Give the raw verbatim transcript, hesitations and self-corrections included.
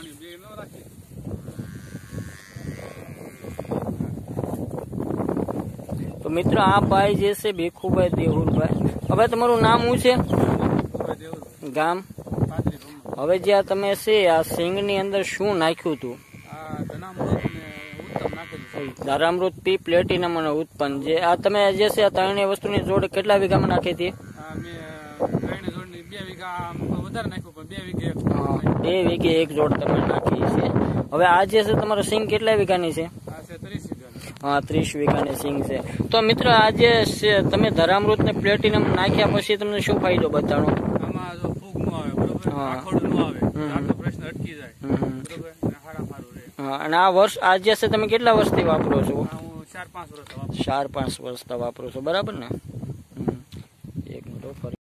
તો મિત્રો આ ભાઈ જે છે ભીખુભાઈ દેહુરભાઈ, હવે તમારું નામ શું છે? ગામ? હવે જે આ તમે છે આ સિંગ ની અંદર શું નાખ્યું હતું? ધરામૃત પી પ્લેટિનમ અને ઉત્પન્ન. જે આ તમે જે છે આ ત્રણેય વસ્તુની જોડ કેટલા વીઘામાં નાખી હતી? બે વીઘે એક જોડ તમે નાખી છે. હવે આ જે છે તમારો સિંગ કેટલા વીઘાની છે? હા, ત્રીસ વીઘાની સિંગ છે. તો મિત્રો આજે તમે ધરામૃત ને પ્લેટિનમ નાખ્યા પછી તમને શું ફાયદો બતાડો? અને આ વર્ષ આ જે છે તમે કેટલા વર્ષથી વાપરો છો? ચાર પાંચ વર્ષ વાપરો છો, બરાબર ને? એક મિનિટ.